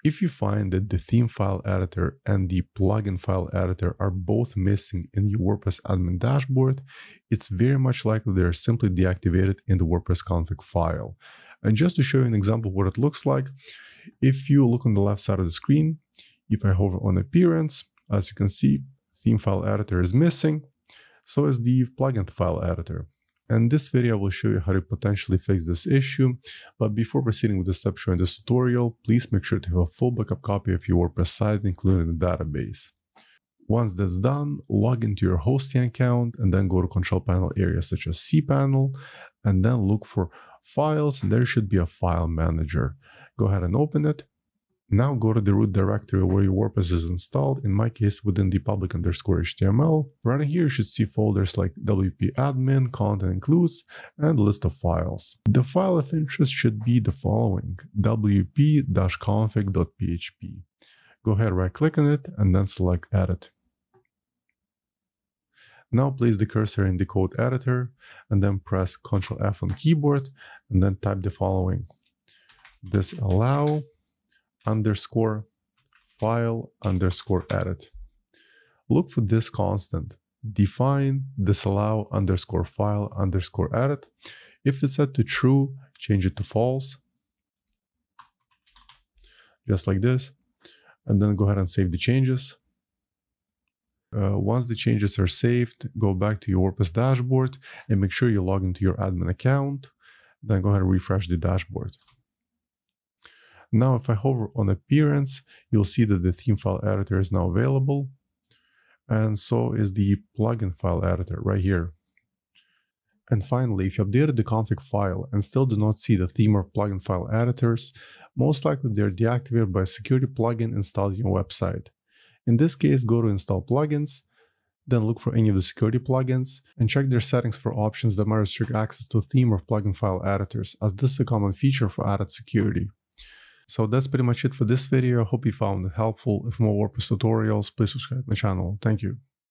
If you find that the theme file editor and the plugin file editor are both missing in your WordPress admin dashboard, it's very much likely they're simply deactivated in the WordPress config file. And just to show you an example of what it looks like, if you look on the left side of the screen, if I hover on appearance, as you can see, theme file editor is missing, so is the plugin file editor. And this video will show you how to potentially fix this issue. But before proceeding with the steps shown in this tutorial, please make sure to have a full backup copy of your WordPress site, including the database. Once that's done, log into your hosting account and then go to control panel areas such as cPanel, and then look for files, and there should be a file manager. Go ahead and open it. Now go to the root directory where your WordPress is installed, in my case within the public_HTML. Right here you should see folders like wp-admin, content includes, and list of files. The file of interest should be the following: wp-config.php. Go ahead, right click on it, and then select edit. Now place the cursor in the code editor, and then press Ctrl F on keyboard, and then type the following: disallow _file_edit. Look for this constant, define disallow_file_edit. If it's set to true, change it to false, just like this, and then go ahead and save the changes. Once the changes are saved, go back to your WordPress dashboard and make sure you log into your admin account. Then go ahead and refresh the dashboard. Now, if I hover on appearance, you'll see that the theme file editor is now available, and so is the plugin file editor right here. And finally, if you updated the config file and still do not see the theme or plugin file editors, most likely they're deactivated by a security plugin installed on your website. In this case, go to Install Plugins, then look for any of the security plugins and check their settings for options that might restrict access to theme or plugin file editors, as this is a common feature for added security. So that's pretty much it for this video. I hope you found it helpful. For more WordPress tutorials, please subscribe to my channel. Thank you.